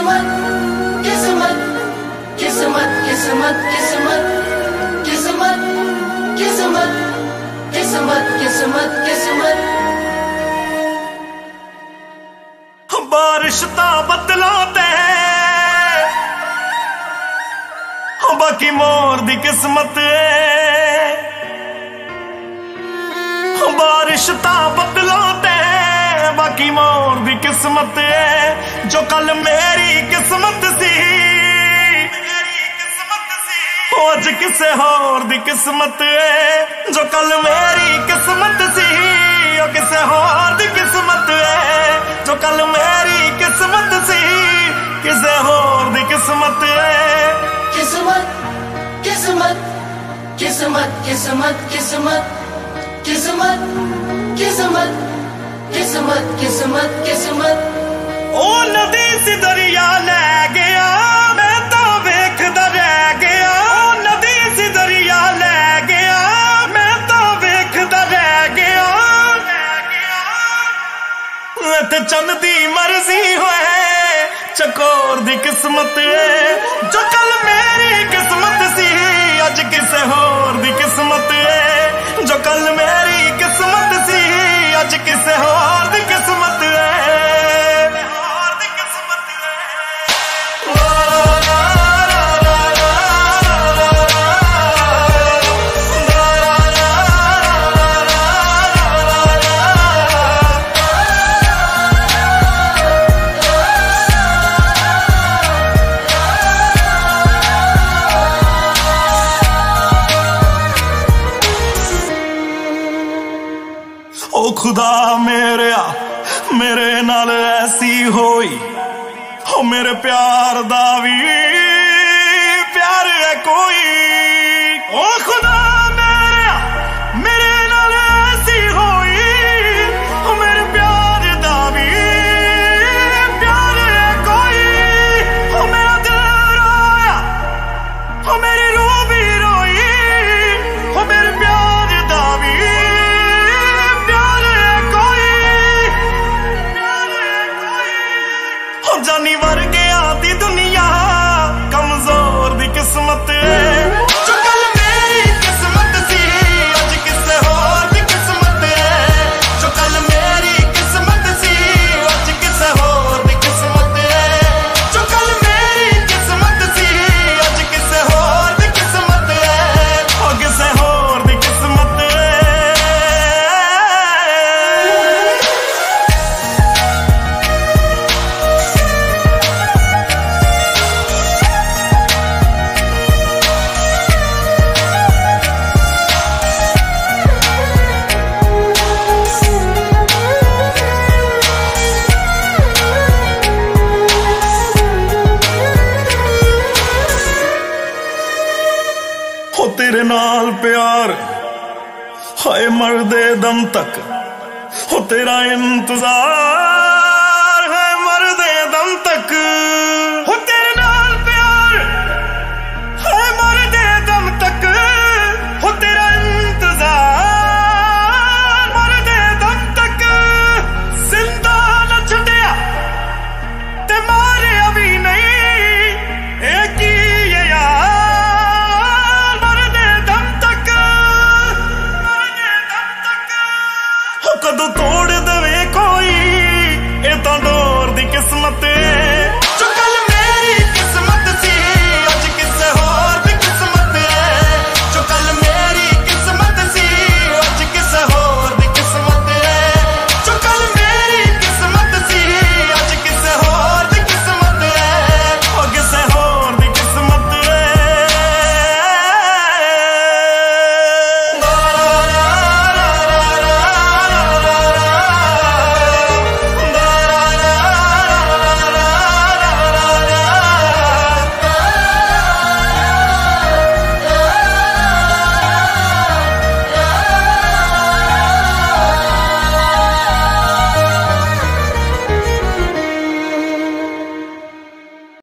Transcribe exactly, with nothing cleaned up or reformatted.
किस्मत किस्मत किस्मत किस्मत किस्मत किस्मत किस्मत किस्मत किस्मत किस्मत बारिश ता बदलों ते बाकी मोर दी किस्मत बारिश ता बदलों ते बाकी मोर दी किस्मत जो कल मेरी किस्मत सी अज किसे होर दी किस्मत जो कल मेरी किस्मत सी किसे होर दी किस्मत जो कल मेरी किस्मत सी किसे होर दी किस्मत किस्मत किस्मत किस्मत किस्मत किस्मत किस्मत किस्मत किस्मत किस्मत किस्मत ओ नदी सी दरिया ले गया मैं तो वेखदा रह गया नदी सी दरिया ले गया मैं तो वेखदा रह गया ते चंद दी मर्जी होए चकोर दी किस्मत जो कल मेरी किस्मत सी अज किसे होर दी किस्मत जो कल मेरी किस्मत सी अज किसे होर दी किस्मत ओ खुदा मेरे मेरे नाल ऐसी होई ओ मेरे प्यार दा भी प्यार है कोई ओ खुदा मेरे मेरे नाल ऐसी होई ओ मेरे प्यार दा भी प्यार है कोई ओ मेरा दिल रोया ओ मेरी रूह भी रोई ओ मेरे प्यार दा भी जानी वर गया दी दुनिया कमजोर दी किस्मत जो कल मेरी किस्मत सी अज किसे होर दी किस्मत जो कल मेरी किस्मत सी अज किसे होर दी किस्मत जो कल मेरी किस्मत सी अज किसे होर दी किस्मत ओ किसे होर दी किस्मत हो तेरे नाल प्यार हाय मरदे दम तक हो तेरा इंतजार